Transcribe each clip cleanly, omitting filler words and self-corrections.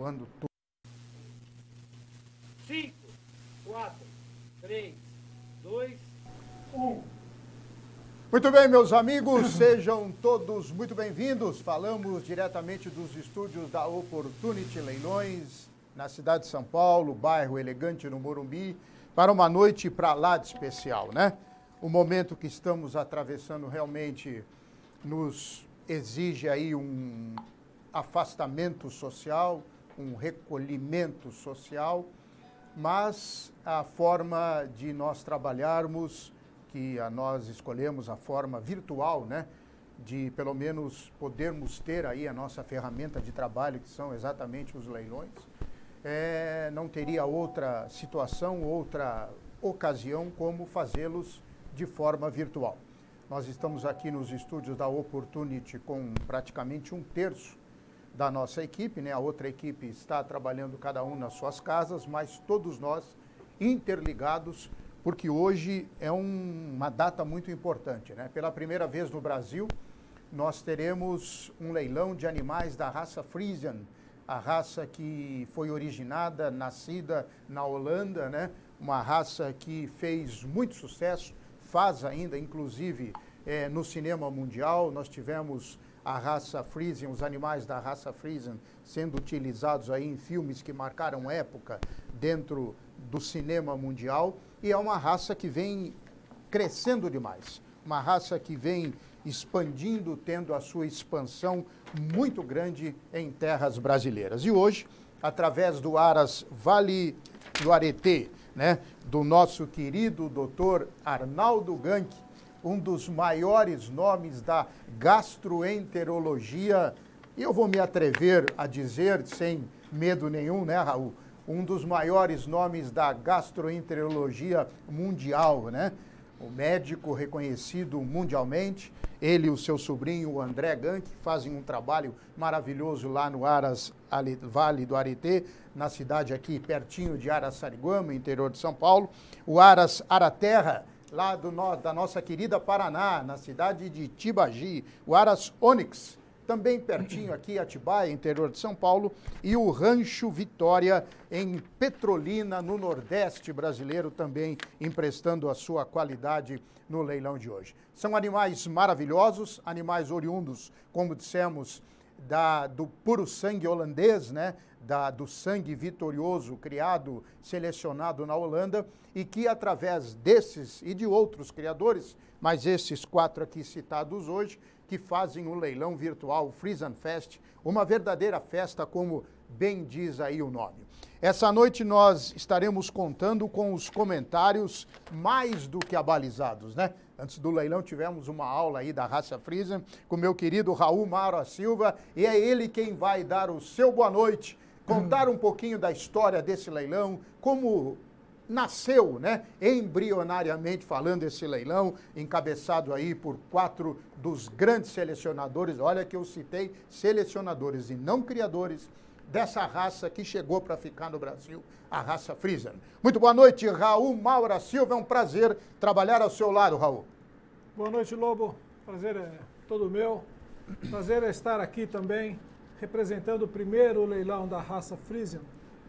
Quando tu... 5, 4, 3, 2, 1. Muito bem, meus amigos, sejam todos muito bem-vindos. Falamos diretamente dos estúdios da Opportunity Leilões, na cidade de São Paulo, bairro Elegante, no Morumbi, para uma noite para lá de especial, né? O momento que estamos atravessando realmente nos exige aí um afastamento social, um recolhimento social, mas a forma de nós trabalharmos, que nós escolhemos a forma virtual, né, de pelo menos podermos ter aí a nossa ferramenta de trabalho, que são exatamente os leilões, não teria outra situação, outra ocasião como fazê-los de forma virtual. Nós estamos aqui nos estúdios da Opportunity com praticamente 1/3 da nossa equipe, né? A outra equipe está trabalhando cada um nas suas casas, mas todos nós interligados, porque hoje é uma data muito importante, né? Pela primeira vez no Brasil, nós teremos um leilão de animais da raça Friesian, a raça que foi originada, nascida na Holanda, né? Uma raça que fez muito sucesso, faz ainda, inclusive, no cinema mundial. Nós tivemos a raça Friesian, os animais da raça Friesian sendo utilizados aí em filmes que marcaram época dentro do cinema mundial, e é uma raça que vem crescendo demais, uma raça que vem expandindo, tendo a sua expansão muito grande em terras brasileiras. E hoje, através do Aras Vale do Areté, né, do nosso querido doutor Arnaldo Gank, um dos maiores nomes da gastroenterologia, e eu vou me atrever a dizer, sem medo nenhum, né, Raul? Um dos maiores nomes da gastroenterologia mundial, né? O médico reconhecido mundialmente, ele e o seu sobrinho, o André Gank, fazem um trabalho maravilhoso lá no Aras Vale do Areté, na cidade aqui pertinho de Araçariguama, interior de São Paulo. O Aras Araterra, lá da nossa querida Paraná, na cidade de Tibagi. O Aras Onyx, também pertinho aqui, Atibaia, interior de São Paulo. E o Rancho Vitória, em Petrolina, no Nordeste brasileiro, também emprestando a sua qualidade no leilão de hoje. São animais maravilhosos, animais oriundos, como dissemos, do puro sangue holandês, né? Do sangue vitorioso criado, selecionado na Holanda, e que através desses e de outros criadores, mas esses 4 aqui citados hoje, que fazem o leilão virtual Friesian Fest, uma verdadeira festa, como bem diz aí o nome. Essa noite nós estaremos contando com os comentários mais do que abalizados, né? Antes do leilão tivemos uma aula aí da raça Friesian com meu querido Raul Maura Silva, e é ele quem vai dar o seu boa noite, contar um pouquinho da história desse leilão, como nasceu, né, embrionariamente falando, esse leilão, encabeçado aí por 4 dos grandes selecionadores. Olha que eu citei selecionadores e não criadores dessa raça que chegou para ficar no Brasil, a raça Friesian. Muito boa noite, Raul Maura Silva, é um prazer trabalhar ao seu lado, Raul. Boa noite, Lobo, prazer é todo meu. Prazer é estar aqui também, representando o primeiro leilão da raça Friesian.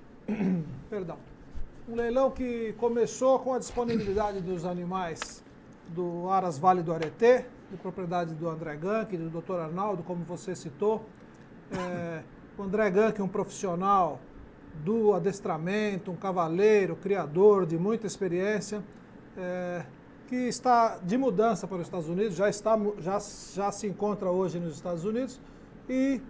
Perdão. Um leilão que começou com a disponibilidade dos animais do Aras Vale do Areté, de propriedade do André Gank, do Dr. Arnaldo, como você citou. O André Gank é um profissional do adestramento, um cavaleiro, criador de muita experiência, que está de mudança para os Estados Unidos, já se encontra hoje nos Estados Unidos e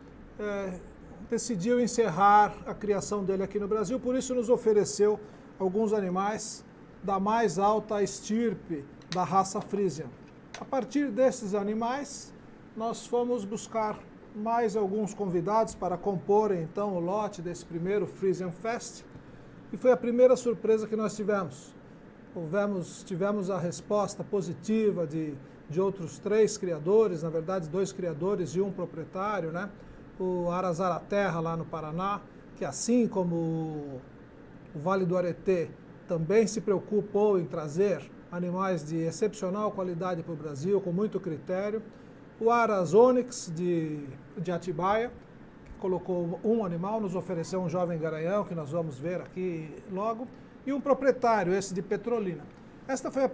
decidiu encerrar a criação dele aqui no Brasil, por isso nos ofereceu alguns animais da mais alta estirpe da raça Friesian. A partir desses animais, nós fomos buscar mais alguns convidados para comporem então o lote desse primeiro Friesian Fest, e foi a primeira surpresa que nós tivemos. Tivemos a resposta positiva de outros 3 criadores, na verdade 2 criadores e um proprietário, né? O Aras Araterra lá no Paraná, que assim como o Vale do Areté também se preocupou em trazer animais de excepcional qualidade para o Brasil, com muito critério. O Aras Onyx de Atibaia, colocou um animal, nos ofereceu um jovem garanhão, que nós vamos ver aqui logo, e um proprietário, esse de Petrolina. Esta foi a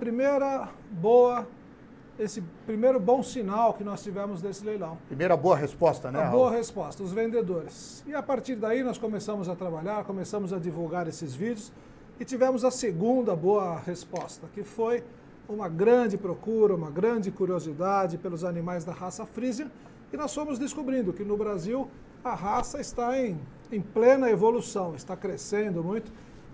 esse primeiro bom sinal que nós tivemos desse leilão. Primeira boa resposta, né, A Raul? boa resposta, os vendedores. E a partir daí nós começamos a trabalhar, começamos a divulgar esses vídeos e tivemos a segunda boa resposta, que foi uma grande procura, uma grande curiosidade pelos animais da raça Friesian, e nós fomos descobrindo que no Brasil a raça está em plena evolução, está crescendo muito,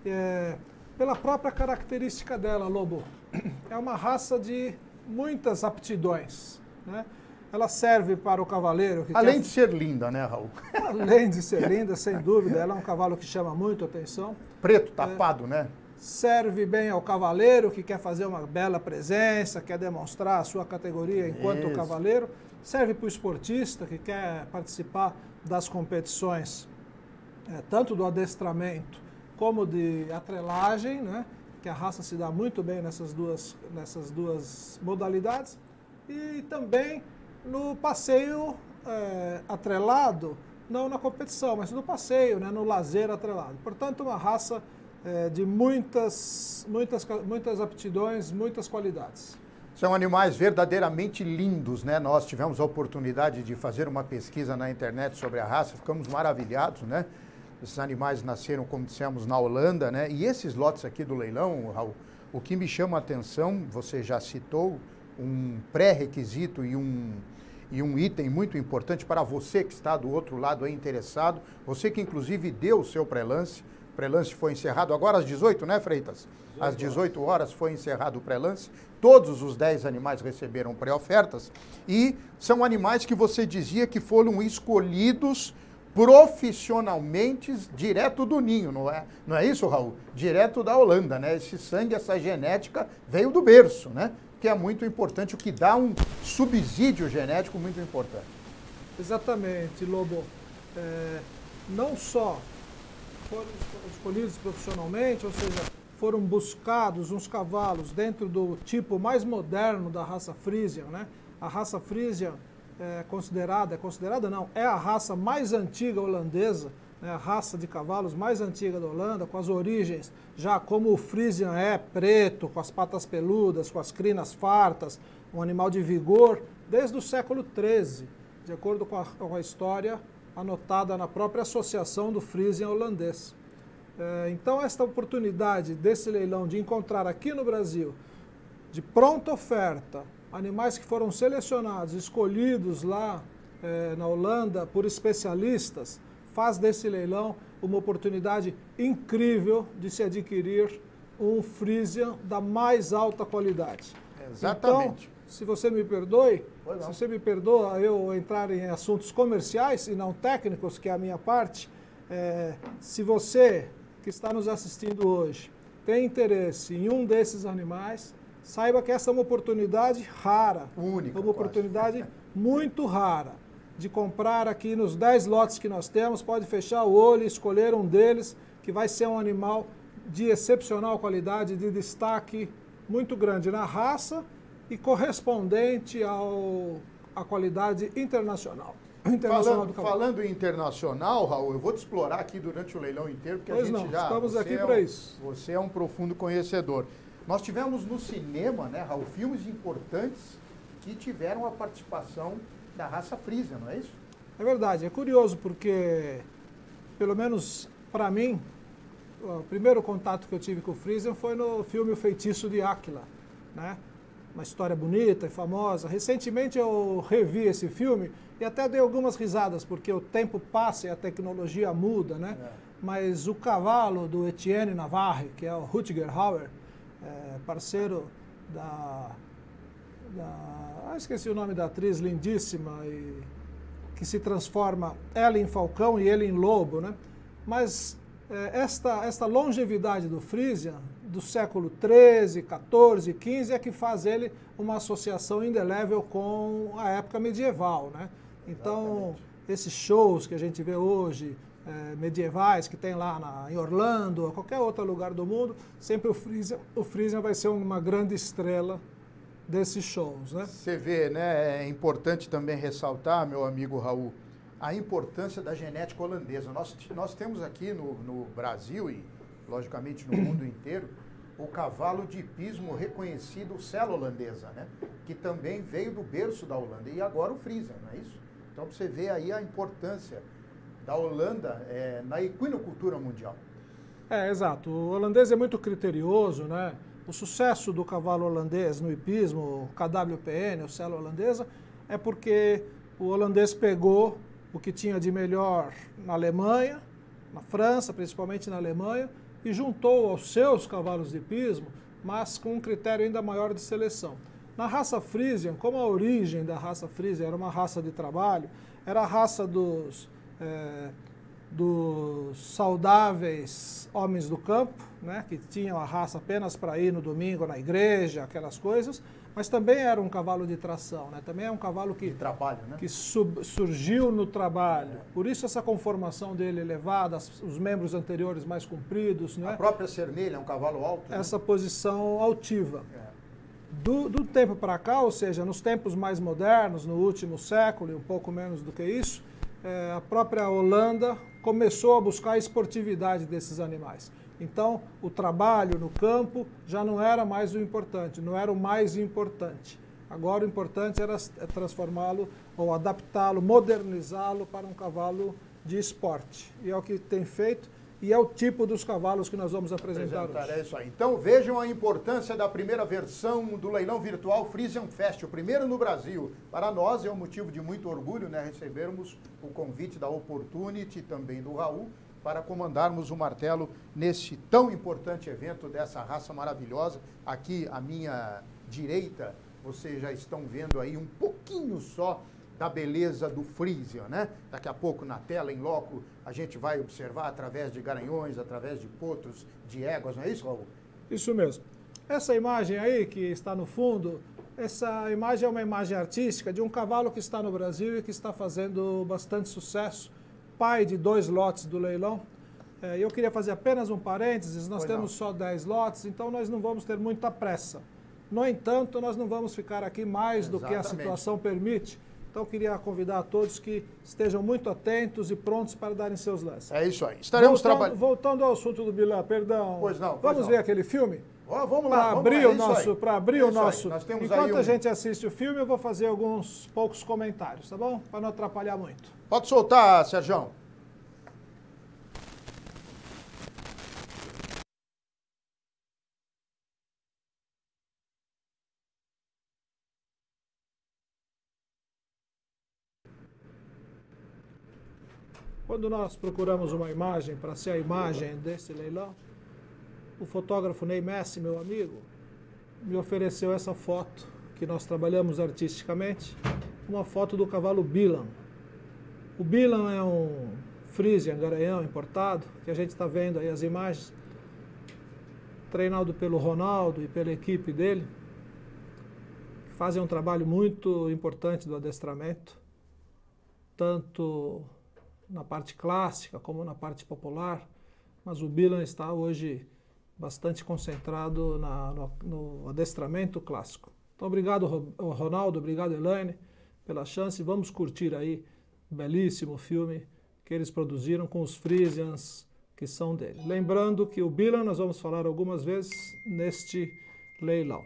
pela própria característica dela, Lobo. É uma raça de muitas aptidões, né? Ela serve para o cavaleiro que Além de ser linda, né, Raul? Além de ser linda, sem dúvida, ela é um cavalo que chama muito atenção. Preto, tapado, né? Serve bem ao cavaleiro que quer fazer uma bela presença, quer demonstrar a sua categoria enquanto cavaleiro. Serve para o esportista que quer participar das competições, tanto do adestramento como de atrelagem, né? Que a raça se dá muito bem nessas duas modalidades. E também no passeio atrelado, não na competição, mas no passeio, né? No lazer atrelado. Portanto, uma raça de muitas aptidões, muitas qualidades. São animais verdadeiramente lindos, né? Nós tivemos a oportunidade de fazer uma pesquisa na internet sobre a raça, ficamos maravilhados, né? Esses animais nasceram, como dissemos, na Holanda, né? E esses lotes aqui do leilão, Raul, o que me chama a atenção, você já citou, um pré-requisito e um item muito importante para você que está do outro lado aí interessado, você que inclusive deu o seu pré-lance. O pré-lance foi encerrado agora às 18, né, Freitas? Às 18 horas foi encerrado o pré-lance. Todos os 10 animais receberam pré-ofertas e são animais que você dizia que foram escolhidos profissionalmente direto do ninho, não é isso, Raul? Direto da Holanda, né? Esse sangue, essa genética veio do berço, né? Que é muito importante, o que dá um subsídio genético muito importante. Exatamente, Lobo. Não só foram escolhidos profissionalmente, ou seja, foram buscados uns cavalos dentro do tipo mais moderno da raça Friesian, né? A raça Friesian é a raça mais antiga holandesa, né? A raça de cavalos mais antiga da Holanda, com as origens, já como o Friesian preto, com as patas peludas, com as crinas fartas, um animal de vigor, desde o século XIII, de acordo com a história anotada na própria associação do Friesian holandês. Então, esta oportunidade desse leilão de encontrar aqui no Brasil, de pronta oferta, animais que foram selecionados, escolhidos lá na Holanda por especialistas, faz desse leilão uma oportunidade incrível de se adquirir um Friesian da mais alta qualidade. Exatamente. Então, se você me perdoe, se você me perdoa eu entrar em assuntos comerciais e não técnicos, que é a minha parte, se você que está nos assistindo hoje tem interesse em um desses animais, saiba que essa é uma oportunidade rara, única, uma oportunidade muito rara de comprar aqui nos 10 lotes que nós temos, pode fechar o olho e escolher um deles, que vai ser um animal de excepcional qualidade, de destaque muito grande na raça e correspondente à qualidade internacional. Falando em internacional, Raul, eu vou te explorar aqui durante o leilão inteiro, porque estamos aqui para isso. Você é um profundo conhecedor. Nós tivemos no cinema, né, Raul, filmes importantes que tiveram a participação da raça Friesian, não é isso? É verdade, é curioso porque, pelo menos para mim, o primeiro contato que eu tive com o Friesian foi no filme O Feitiço de Áquila, né? Uma história bonita e famosa. Recentemente eu revi esse filme e até dei algumas risadas, porque o tempo passa e a tecnologia muda, né? Mas o cavalo do Etienne Navarre, que é o Rutger Hauer, parceiro esqueci o nome da atriz lindíssima, que se transforma ela em falcão e ele em lobo, né? Mas esta longevidade do Friesian, do século XIII, XIV, XV, é que faz ele uma associação indelével com a época medieval, né? Então, exatamente, esses shows que a gente vê hoje, medievais, que tem lá em Orlando, ou qualquer outro lugar do mundo, sempre o Friesian vai ser uma grande estrela desses shows, né? Você vê, né? É importante também ressaltar, meu amigo Raul, a importância da genética holandesa. Nós temos aqui no Brasil e, logicamente, no mundo inteiro, o cavalo de hipismo reconhecido, o sela holandesa, né? Que também veio do berço da Holanda. E agora o Friesian, não é isso? Então você vê aí a importância da Holanda na equinocultura mundial. Exato. O holandês é muito criterioso, né? O sucesso do cavalo holandês no hipismo, o KWPN, o sela holandesa, é porque o holandês pegou o que tinha de melhor na Alemanha, na França, principalmente na Alemanha, e juntou aos seus cavalos de hipismo, mas com um critério ainda maior de seleção. Na raça Friesian, como a origem da raça Friesian era uma raça de trabalho, era a raça dos saudáveis homens do campo, né, que tinham a raça apenas para ir no domingo na igreja, aquelas coisas, mas também era um cavalo de tração, né, também é um cavalo que, de trabalho, né? Que surgiu no trabalho. Por isso essa conformação dele elevada, os membros anteriores mais compridos. Né? A própria Cermelha é um cavalo alto. Essa posição altiva. É. Do tempo para cá, ou seja, nos tempos mais modernos, no último século e um pouco menos do que isso, a própria Holanda começou a buscar a esportividade desses animais. Então, o trabalho no campo já não era mais o importante, não era o mais importante. Agora o importante era transformá-lo ou adaptá-lo, modernizá-lo para um cavalo de esporte. E é o que tem feito e é o tipo dos cavalos que nós vamos apresentar hoje. É isso aí. Então vejam a importância da primeira versão do leilão virtual Friesian Fest, o primeiro no Brasil. Para nós é um motivo de muito orgulho, né, recebermos o convite da Opportunity e também do Raul para comandarmos o martelo nesse tão importante evento dessa raça maravilhosa. Aqui à minha direita, vocês já estão vendo aí um pouquinho só da beleza do Friesian, né? Daqui a pouco na tela, em loco, a gente vai observar através de garanhões, através de potros, de éguas, não é isso, Raul? Isso mesmo. Essa imagem aí que está no fundo, essa imagem é uma imagem artística de um cavalo que está no Brasil e que está fazendo bastante sucesso, pai de 2 lotes do leilão. Eu queria fazer apenas um parênteses, nós temos só 10 lotes, então nós não vamos ter muita pressa. No entanto, nós não vamos ficar aqui mais do que a situação permite. Então, eu queria convidar a todos que estejam muito atentos e prontos para darem seus lances. É isso aí. Estaremos trabalhando. Voltando ao assunto do Bilan, perdão. Pois não. Vamos ver aquele filme? Vamos lá. Para abrir o nosso. Enquanto a gente assiste o filme, eu vou fazer alguns poucos comentários, tá bom? Para não atrapalhar muito. Pode soltar, Sérgio. Quando nós procuramos uma imagem para ser a imagem desse leilão, o fotógrafo Ney Messi, meu amigo, me ofereceu essa foto que nós trabalhamos artisticamente, uma foto do cavalo Bilan. O Bilan é um Friesian garanhão importado, que a gente está vendo aí as imagens, treinado pelo Ronaldo e pela equipe dele, que fazem um trabalho muito importante do adestramento, tanto na parte clássica como na parte popular, mas o Bilan está hoje bastante concentrado no adestramento clássico. Então, obrigado Ronaldo, obrigado Elaine pela chance. Vamos curtir aí um belíssimo filme que eles produziram com os Friesians que são dele. Lembrando que o Bilan nós vamos falar algumas vezes neste leilão.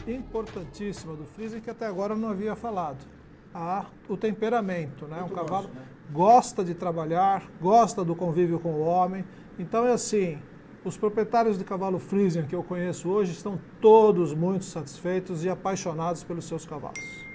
importantíssima do Friesian que até agora eu não havia falado. O temperamento, né? Um cavalo gosta de trabalhar, gosta do convívio com o homem. Então é assim, os proprietários de cavalo Friesian que eu conheço hoje estão todos muito satisfeitos e apaixonados pelos seus cavalos.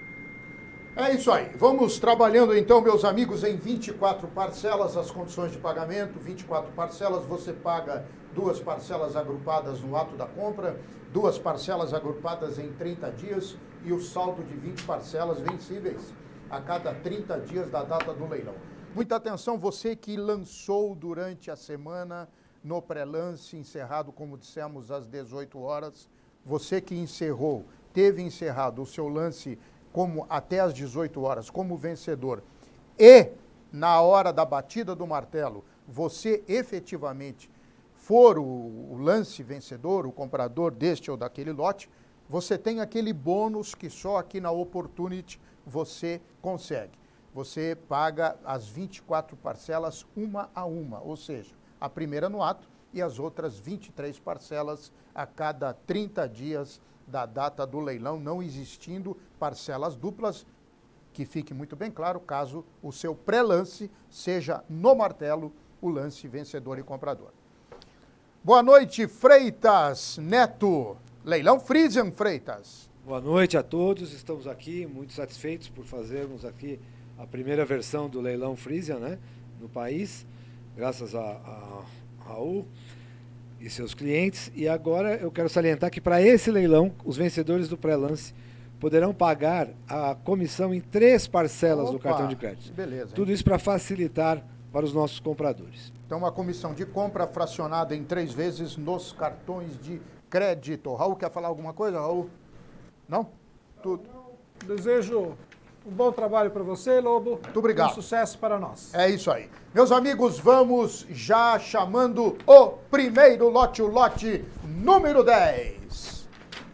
É isso aí. Vamos trabalhando então, meus amigos, em 24 parcelas, as condições de pagamento, 24 parcelas, você paga 2 parcelas agrupadas no ato da compra, 2 parcelas agrupadas em 30 dias e o saldo de 20 parcelas vencíveis a cada 30 dias da data do leilão. Muita atenção, você que lançou durante a semana no pré-lance, encerrado, como dissemos, às 18 horas, você que teve encerrado o seu lance até às 18 horas como vencedor e na hora da batida do martelo você efetivamente for o lance vencedor, o comprador deste ou daquele lote, você tem aquele bônus que só aqui na Opportunity você consegue. Você paga as 24 parcelas uma a uma, ou seja, a primeira no ato e as outras 23 parcelas a cada 30 dias da data do leilão, não existindo parcelas duplas, que fique muito bem claro, caso o seu pré-lance seja no martelo o lance vencedor e comprador. Boa noite, Freitas Neto. Leilão Friesian, Freitas. Boa noite a todos, estamos aqui muito satisfeitos por fazermos aqui a primeira versão do leilão Friesian, né, no país, graças a Raul e seus clientes. E agora eu quero salientar que para esse leilão, os vencedores do pré-lance poderão pagar a comissão em 3 parcelas do cartão de crédito. Beleza. Tudo isso para facilitar para os nossos compradores. Então, uma comissão de compra fracionada em 3 vezes nos cartões de crédito. Raul, quer falar alguma coisa, Raul? Não? Tudo. Desejo um bom trabalho para você, Lobo. Muito obrigado. Um sucesso para nós. É isso aí. Meus amigos, vamos já chamando o primeiro lote, o lote número 10.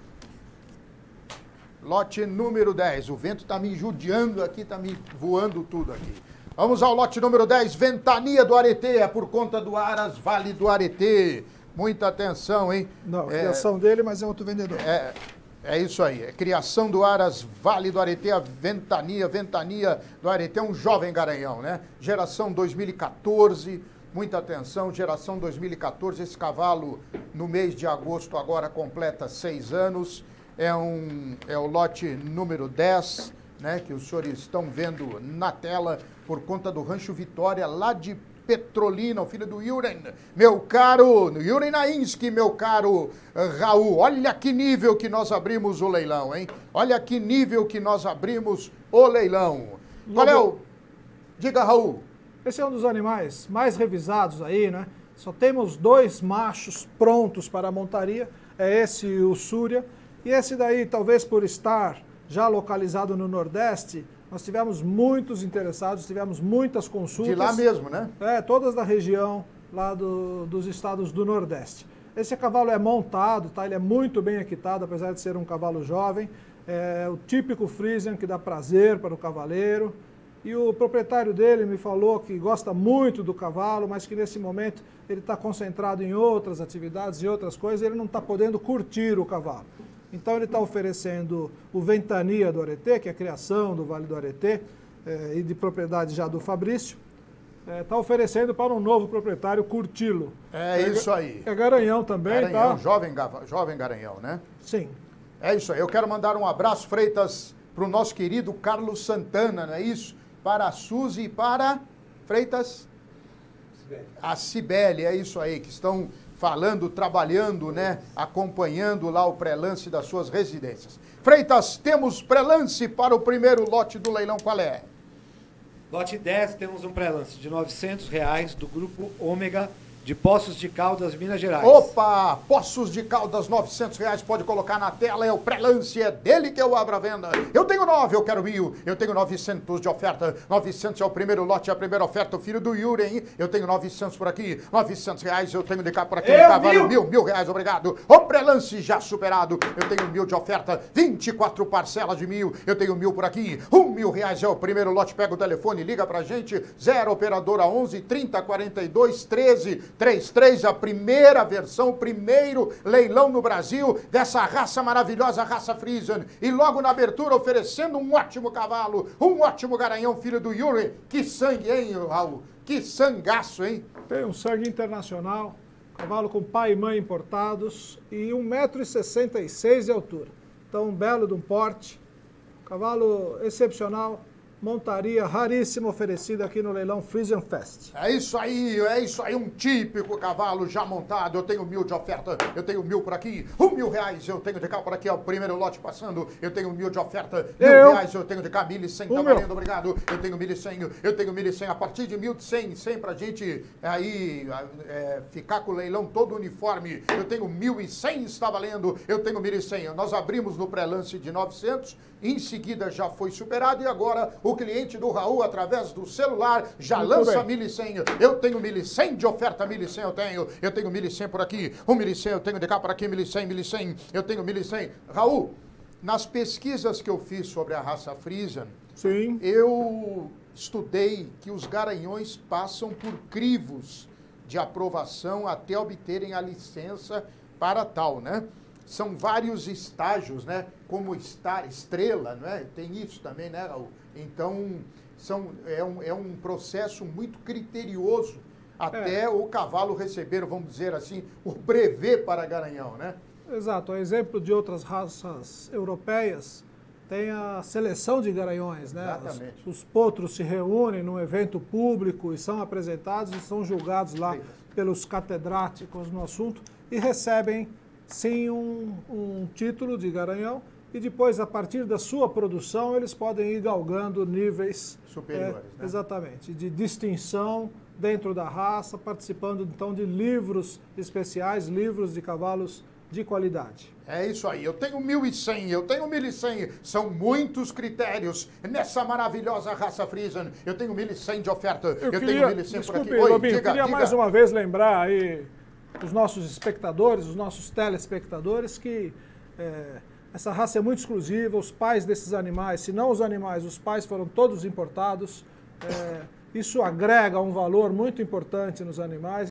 Lote número 10. O vento está me judiando aqui, está me voando tudo aqui. Vamos ao lote número 10, Ventania do Aretê, é por conta do Aras Vale do Aretê. Muita atenção, hein? Não, a criação dele, mas é outro vendedor. É isso aí, é criação do Aras Vale do Aretê, a Ventania do Aretê, é um jovem garanhão, né? Geração 2014, muita atenção, geração 2014, esse cavalo no mês de agosto agora completa 6 anos, é o lote número 10, né, que os senhores estão vendo na tela, por conta do Rancho Vitória, lá de Petrolina, o filho do Yuren, meu caro Yuren Nainski, meu caro Raul, olha que nível que nós abrimos o leilão, hein? Olha que nível que nós abrimos o leilão. Qual é o... Diga, Raul. Esse é um dos animais mais revisados aí, né? Só temos 2 machos prontos para a montaria, é esse e o Súria, e esse daí, talvez por estar já localizado no Nordeste, nós tivemos muitos interessados, tivemos muitas consultas. De lá mesmo, né? Todas da região lá dos estados do Nordeste. Esse cavalo é montado, tá? Ele é muito bem equitado, apesar de ser um cavalo jovem. É o típico Friesian que dá prazer para o cavaleiro. E o proprietário dele me falou que gosta muito do cavalo, mas que nesse momento ele está concentrado em outras atividades e outras coisas, e ele não está podendo curtir o cavalo. Então ele está oferecendo o Ventania do Aretê, que é a criação do Vale do Aretê, e de propriedade já do Fabrício. Está oferecendo para um novo proprietário curti-lo. É isso aí. É garanhão também, Garanhão, tá? jovem garanhão, né? Sim. É isso aí. Eu quero mandar um abraço, Freitas, para o nosso querido Carlos Santana, não é isso? Para a Suzy e para Freitas? A Cibele, é isso aí, que estão falando, trabalhando, né, acompanhando lá o pré-lance das suas residências. Freitas, temos pré-lance para o primeiro lote do leilão, qual é? Lote 10, temos um pré-lance de R$900 do Grupo Ômega de Poços de Caldas, Minas Gerais. Opa, Poços de Caldas, R$900, pode colocar na tela, é o pré-lance, é dele que eu abro a venda. Eu tenho 9, eu quero 1.000, eu tenho 900 de oferta, 900 é o primeiro lote, a primeira oferta, o filho do Yuren, eu tenho 900 por aqui, R$900, eu tenho de cá por aqui, cavalo, R$1.000, obrigado. O pré-lance já superado, eu tenho 1.000 de oferta, 24 parcelas de 1.000, eu tenho 1.000 por aqui, 1 R$1.000 é o primeiro lote. Pega o telefone, liga pra gente. 0 operadora 11 30 42 13 33. A primeira versão, o primeiro leilão no Brasil dessa raça maravilhosa, raça Friesian. E logo na abertura oferecendo um ótimo cavalo, um ótimo garanhão, filho do Yuri. Que sangue, hein, Raul? Que sangaço, hein? Tem um sangue internacional, cavalo com pai e mãe importados e 1,66 m de altura. Então, um belo de um porte, cavalo excepcional, montaria raríssima oferecida aqui no leilão Friesian Fest. É isso aí, um típico cavalo já montado. Eu tenho 1.000 de oferta, eu tenho 1.000 por aqui, R$1.000 eu tenho de cá por aqui, é o primeiro lote passando, eu tenho 1.000 de oferta, R$1.000 eu tenho de cá, 1.100, tá valendo, obrigado, eu tenho 1.100, eu tenho 1.100, a partir de 1.100, 100 pra gente aí ficar com o leilão todo uniforme, eu tenho 1.100, está valendo, eu tenho 1.100, nós abrimos no pré-lance de 900, em seguida já foi superado e agora o cliente do Raul, através do celular, já lança 1.100. Eu tenho 1.100 de oferta, 1.100 eu tenho 1.100 por aqui, 1.100 eu tenho de cá por aqui, 1.100, eu tenho 1.100. Raul, nas pesquisas que eu fiz sobre a raça Friesian, sim, eu estudei que os garanhões passam por crivos de aprovação até obterem a licença para tal, né? São vários estágios, né? Como estrela, não é? Tem isso também, né, Raul? Então, é um processo muito criterioso até o cavalo receber, vamos dizer assim, o brevet para garanhão, né? Exato. A exemplo de outras raças europeias, tem a seleção de garanhões, né? Exatamente. Os potros se reúnem num evento público e são apresentados e são julgados lá pelos catedráticos no assunto e recebem sim um título de garanhão e depois, a partir da sua produção, eles podem ir galgando níveis superiores, né? Exatamente, de distinção dentro da raça, participando então de livros especiais, livros de cavalos de qualidade. É isso aí, eu tenho 1.100, eu tenho 1.100, são muitos critérios nessa maravilhosa raça Friesian. Eu tenho 1.100 de oferta, eu tenho 1.100 por aqui. Oi, Lobinho, eu queria mais uma vez lembrar aí os nossos espectadores, os nossos telespectadores, que essa raça é muito exclusiva, os pais desses animais, se não os animais, os pais foram todos importados, isso agrega um valor muito importante nos animais.